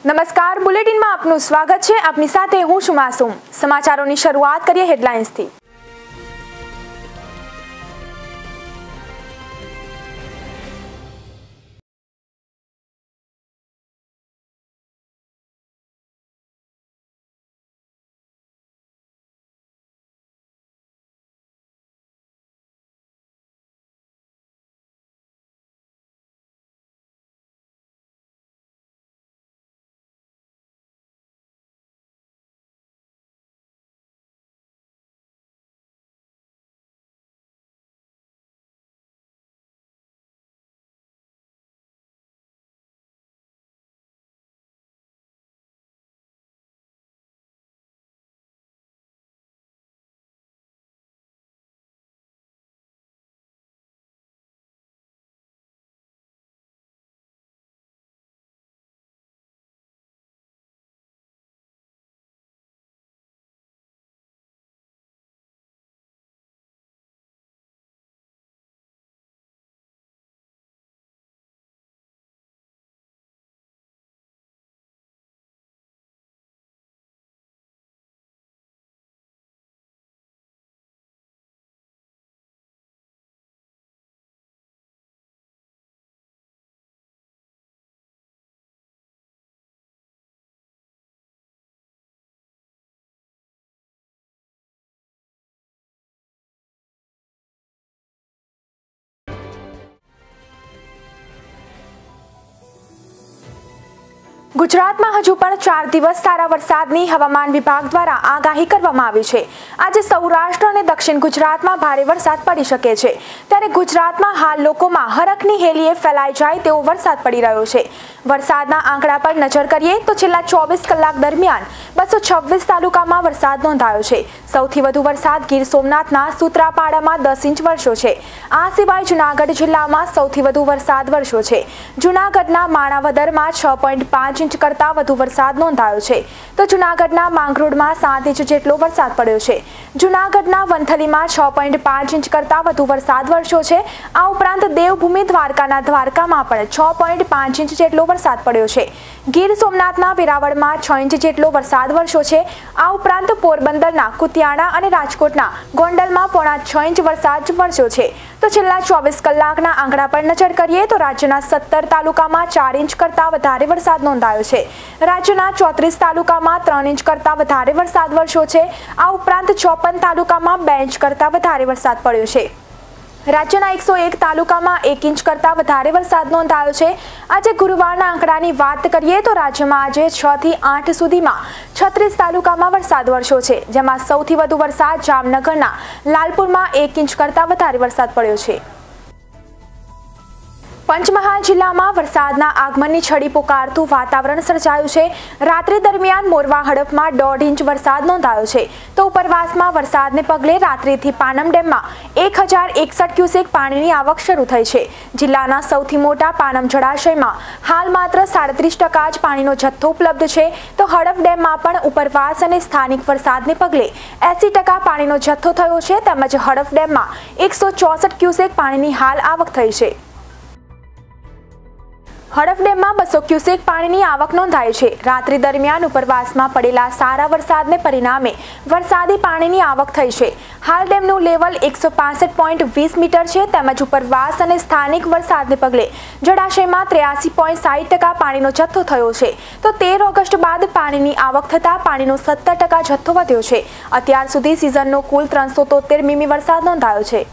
નમસ્કાર, બુલેટિનમાં આપનું સ્વાગત છે। આપની સાથે હું છું માસૂમ। સમાચારોની શરૂઆત કરીએ હેડલાઇન્સથી। ગુજરાતમાં હજુ પણ 4 દિવસ સારા વરસાદની હવામાન વિભાગ દ્વારા આગાહી કરવામાં આવી છે। આજે સૌરાષ્ટ્ર અને દક્ષિણ ગુજરાતમાં ભારે વરસાદ પડી શકે છે, ત્યારે ગુજરાતમાં હાલ લોકોમાં હરખની હેલીએ ફેલાઈ જાય તેવો વરસાદ પડી રહ્યો છે। વરસાદના આંકડા પર નજર કરીએ તો છેલ્લા 24 કલાક દરમિયાન 226 તાલુકામાં વરસાદ નોંધાયો છે। સૌથી વધુ વરસાદ ગીર સોમનાથના સૂત્રાપાડામાં 10 ઇંચ વરસ્યો છે। આ સિવાય જૂનાગઢ જિલ્લામાં સૌથી વધુ વરસાદ વરસ્યો છે। જૂનાગઢના માણાવદરમાં 6.5 ઇંચ કરતા વધુ વરસાદ નોંધાયો છે, તો જૂનાગઢના માંગરોળમાં 7 ઇંચ જેટલો વરસાદ પડ્યો છે। જૂનાગઢના વંથલીમાં 6.5 ઇંચ કરતા વધુ વરસાદ વરસ્યો છે। આ ઉપરાંત દેવભૂમિ દ્વારકાના દ્વારકામાં પણ 6.5 ઇંચ જેટલો વરસાદ પડ્યો છે। ગીર સોમનાથના વેરાવળમાં 6 ઇંચ જેટલો વરસાદ વરસ્યો છે। આ ઉપરાંત પોરબંદરના કુતિયાણા અને રાજકોટના ગોંડલમાં 6.5 ઇંચ વરસાદ વરસ્યો છે। તો છેલ્લા 24 કલાકના આંકડા પર નજર કરીએ તો રાજ્યના 17 તાલુકામાં 4 ઇંચ કરતા વધારે વરસાદ નોંધાયો છે। રાજ્યના 34 તાલુકામાં 3 ઇંચ કરતા વધારે વરસાદ વરસ્યો છે। આ ઉપરાંત 54 તાલુકામાં 2 ઇંચ કરતા વધારે વરસાદ પડ્યો છે। રાજ્યના 101 તાલુકામાં 1 ઇંચ કરતા વધારે વરસાદ નોંધાયો છે। આજે ગુરુવારના આંકડાની વાત કરીએ તો રાજ્યમાં આજે 6 થી 8 સુધીમાં 36 તાલુકામાં વરસાદ વરસ્યો છે, જેમાં સૌથી વધુ વરસાદ જામનગરના લાલપુરમાં 1 ઇંચ કરતા વધારે વરસાદ પડ્યો છે। પંચમહાલ જિલ્લામાં વરસાદના આગમનની છડી પુકારતું વાતાવરણ સર્જાયું છે। રાત્રિ દરમિયાન મોરવા હડફમાં 1.5 ઇંચ વરસાદ નોંધાયો છે, તો ઉપરવાસમાં વરસાદને પગલે રાત્રિથી પાનમ ડેમમાં 1061 ક્યુસેક પાણીની આવક શરૂ થઈ છે। જિલ્લાના સૌથી મોટા પાનમ જળાશયમાં હાલ માત્ર 37% જ પાણીનો જથ્થો ઉપલબ્ધ છે, તો હડફ ડેમમાં પણ ઉપરવાસ અને સ્થાનિક વરસાદને પગલે 80% પાણીનો જથ્થો થયો છે, તેમજ હડફ ડેમમાં 164 ક્યુસેક પાણીની હાલ આવક થઈ છે। હડફ ડેમમાં 200 ક્યુસેક પાણીની આવક નોંધાઈ છે। રાત્રિ દરમિયાન ઉપરવાસમાં પડેલા સારા વરસાદને પરિણામે વરસાદી પાણીની આવક થઈ છે। હાલ ડેમનું લેવલ 165.20 મીટર છે, તેમજ ઉપરવાસ અને સ્થાનિક વરસાદને પગલે જળાશયમાં 83.60% પાણીનો જથ્થો થયો છે, તો 13 ઓગસ્ટ બાદ પાણીની આવક થતાં પાણીનો 70% જથ્થો વધ્યો છે। અત્યાર સુધી સિઝનનો કુલ 373 મીમી વરસાદ નોંધાયો છે।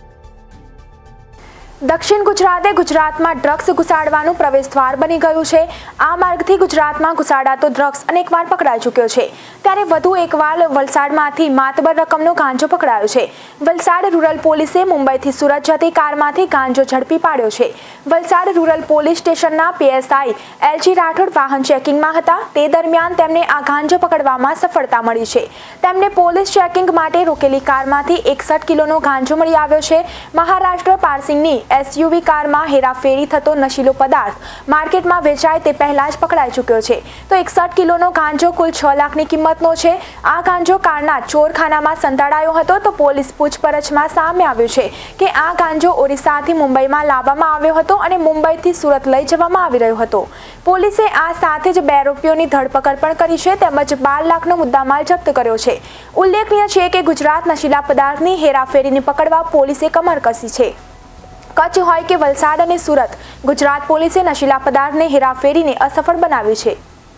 દક્ષિણ ગુજરાતે ગુજરાતમાં ડ્રગ્સ ઘુસાડવાનું પ્રવેશદ્વાર બની ગયું છે। આ માર્ગથી ગુજરાતમાં ઘુસાડાતો ડ્રગ્સ અનેકવાર પકડાઈ ચૂક્યો છે, ત્યારે વધુ એકવાર વલસાડમાંથી માતબર રકમનો ગાંજો પકડાયો છે। વલસાડ રૂરલ પોલીસે મુંબઈથી સુરત જતી કારમાંથી ગાંજો ઝડપી પાડ્યો છે। વલસાડ રૂરલ પોલીસ સ્ટેશનના પીએસઆઈ એલજી રાઠોડ વાહન ચેકિંગમાં હતા, તે દરમિયાન તેમને આ ગાંજો પકડવામાં સફળતા મળી છે। તેમને પોલીસ ચેકિંગ માટે રોકેલી કારમાંથી 61 કિલોનો ગાંજો મળી આવ્યો છે। મહારાષ્ટ્ર પારસિંગની SUV કારમાં હેરાફેરી થતો નશીલો પદાર્થ માર્કેટમાં વેચાય તે પહેલા જ પકડાઈ ચૂક્યો છે. તો 61 કિલોનો ગાંજો કુલ 6 લાખની કિંમતનો છે. આ ગાંજો કારના ચોરખાનામાં સંતાડાયો હતો. તો પોલીસ પૂછપરછમાં સામે આવ્યું છે કે આ ગાંજો ઓરિસ્સાથી મુંબઈમાં લાવવામાં આવ્યો હતો અને મુંબઈથી સુરત લઈ જવામાં આવી રહ્યો હતો. પોલીસે આ સાથે જ 2 આરોપીઓની ધરપકડ પણ કરી છે તેમજ 12 લાખનો મુદ્દામાલ જપ્ત કર્યો છે. ઉલ્લેખનીય છે કે ગુજરાત નશીલા પદાર્થની હેરાફેરીને પકડવા પોલીસે કમર કસી છે. કચ્છ હોય કે વલસાડ અને સુરત, ગુજરાત પોલીસે નશીલા પદાર્થને હેરાફેરીને અસફળ બનાવ્યું છે.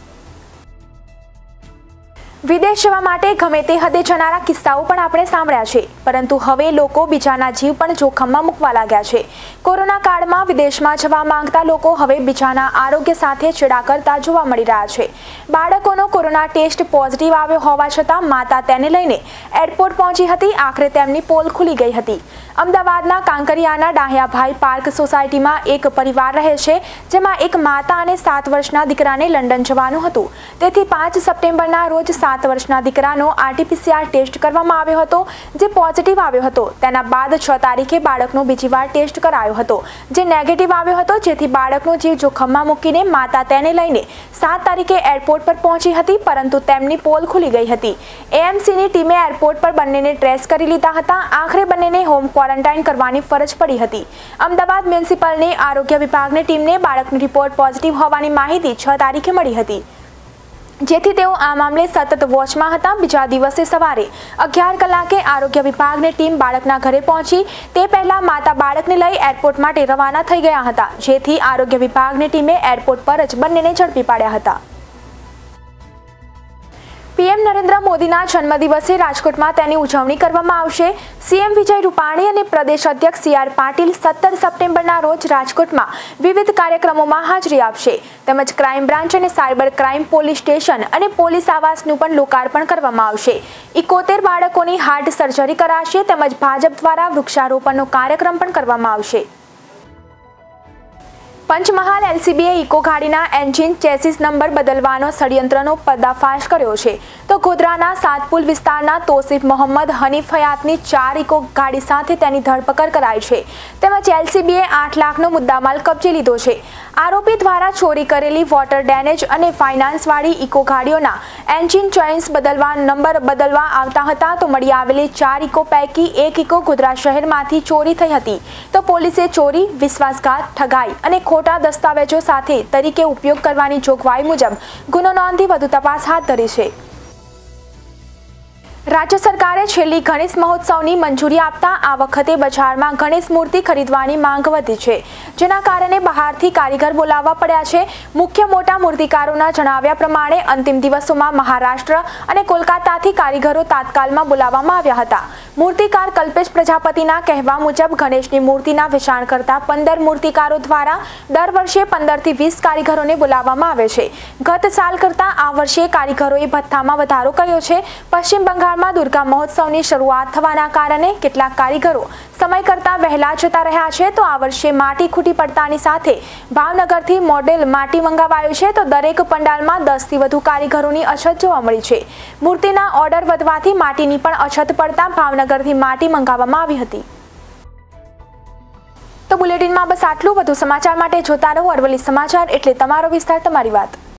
વિદેશ જવા માટે ગમે તે હદે જનારા કિસ્સાઓ પણ આપણે સાંભળ્યા છે, પરંતુ હવે લોકો બીજાના જીવ પણ જોખમમાં મૂકવા લાગ્યા છે. કોરોના કાળમાં વિદેશમાં જવા માંગતા લોકો હવે બીજાના આરોગ્ય સાથે ચેડા કરતા જોવા મળી રહ્યા છે. બાળકોનો કોરોના ટેસ્ટ પોઝિટિવ આવ્યો હોવા છતાં માતા તેને લઈને એરપોર્ટ પહોંચી હતી. આખરે તેમની પોલ ખુલી ગઈ હતી. અમદાવાદના કાંકરિયાના ડાહ્યાભાઈ પાર્ક સોસાયટીમાં એક પરિવાર રહે છે, જેમાં એક માતા અને 7 વર્ષના દીકરાને લંડન જવાનું હતું. તેથી 5 સપ્ટેમ્બરના રોજ 7 વર્ષના દીકરાનો RT-PCR ટેસ્ટ કરવામાં આવ્યો હતો, જે પોઝિટિવ આવ્યો હતો. તેના બાદ 6 તારીખે બાળકનો બીજી વાર ટેસ્ટ કરાયો હતો, જે નેગેટિવ આવ્યો હતો. જેથી બાળકનો જીવ જોખમમાં મૂકીને માતા તેને લઈને 7 તારીખે એરપોર્ટ પર પહોંચી હતી, પરંતુ તેમની પોલ ખુલી ગઈ હતી. AMCની ટીમે એરપોર્ટ પર બંનેને ટ્રેસ કરી લીધા હતા. આખરે બંનેને હોમ ક્વોરન્ટાઇન કરવાની ફરજ પડી હતી. અમદાવાદ મ્યુનિસિપલની આરોગ્ય વિભાગની ટીમને બાળકનો રિપોર્ટ પોઝિટિવ હોવાની માહિતી 6 તારીખે મળી હતી, જેથી તેઓ આ મામલે સતત વોચમાં હતા. બીજા દિવસે સવારે 11 કલાકે આરોગ્ય વિભાગની ટીમ બાળકના ઘરે પહોંચી. તે પહેલા માતા બાળકને લઈ એરપોર્ટ માટે રવાના થઈ ગયા હતા, જેથી આરોગ્ય વિભાગની ટીમે એરપોર્ટ પર જ બંનેને ઝડપી પાડ્યા હતા. PM નરેન્દ્ર મોદીના જન્મદિવસે રાજકોટમાં તેની ઉજવણી કરવામાં આવશે. CM વિજય રૂપાણી અને પ્રદેશ અધ્યક્ષ CR પાટીલ 17 સપ્ટેમ્બરના રોજ રાજકોટમાં વિવિધ કાર્યક્રમોમાં હાજરી આપશે. તેમજ ક્રાઇમ બ્રાન્ચ અને સાયબર ક્રાઇમ પોલીસ સ્ટેશન અને પોલીસ આવાસનું પણ લોકાર્પણ કરવામાં આવશે. 71 બાળકોની હાર્ટ સર્જરી કરાશે. તેમજ ભાજપ દ્વારા વૃક્ષારોપણનો કાર્યક્રમ પણ કરવામાં આવશે. પંચમહાલ LCBએ ઇકો ગાડીના એન્જિન ચેસિસ નંબર બદલવાનો ષડયંત્રનો પર્દાફાશ કર્યો છે. તો ગોધરાના સાતપુલ વિસ્તારના તોસીફ મોહમ્મદ હનીફ હયાતની 4 ઇકો ગાડી સાથે તેની ધરપકડ કરાઈ છે. તેમજ LCBએ 8 લાખનો મુદ્દામાલ કબજે લીધો છે. આરોપી દ્વારા ચોરી કરેલી વોટર ડેમેજ અને ફાઇનાન્સવાળી ઇકો ગાડીઓના એન્જિન ચોઇસ બદલવા નંબર બદલવા આવતા હતા. તો મળી આવેલી 4 ઇકો પૈકી 1 ઇકો ગોધરા શહેરમાંથી ચોરી થઈ હતી. તો પોલીસે ચોરી, વિશ્વાસઘાત, ઠગાઈ અને ખોટા દસ્તાવેજો સાથે તરીકે ઉપયોગ કરવાની જોગવાઈ મુજબ ગુનો નોંધી વધુ તપાસ હાથ ધરી છે. રાજ્ય સરકારે છેલ્લી ગણેશ મહોત્સવની મંજૂરી આપતા આ વખતે બજારમાં ગણેશ મૂર્તિ ખરીદવાની માંગ વધી છે, જેના કારણે બહારથી કારીગર બોલાવવા પડ્યા છે. મુખ્ય મોટા મૂર્તિકારોના જણાવ્યા પ્રમાણે અંતિમ દિવસોમાં મહારાષ્ટ્ર અને કોલકાતાથી કારીગરો તાત્કાલમાં બોલાવવામાં આવ્યા હતા. મૂર્તિકાર કલ્પેશ પ્રજાપતિના કહેવા મુજબ ગણેશની મૂર્તિના વેચાણ કરતા 15 મૂર્તિકારો દ્વારા દર વર્ષે 15 થી 20 કારીગરોને બોલાવવામાં આવે છે. ગત સાલ કરતાં આ વર્ષે કારીગરોએ ભથ્થામાં વધારો કર્યો છે. પશ્ચિમ બંગાળમાં દુર્ગા મહોત્સવની શરૂઆત થવાના કારણે કેટલાક કારીગરો સમય કરતાં વહેલા જતા રહ્યા છે. તો આ વર્ષે માટી ખૂટી પડતાની સાથે ભાવનગરથી મોડેલ માટી મંગાવાયું છે. તો દરેક પંડાલમાં 10 થી વધુ કારીગરોની અછત જોવા મળી છે. મૂર્તિના ઓર્ડર વધવાથી માટીની પણ અછત પડતા ભાવનગરથી માટી મંગાવવામાં આવી હતી. તો બુલેટિનમાં બસ આટલું. વધુ સમાચાર માટે જોતા રહો અરવલ્લી સમાચાર, એટલે તમારો વિસ્તાર, તમારી વાત.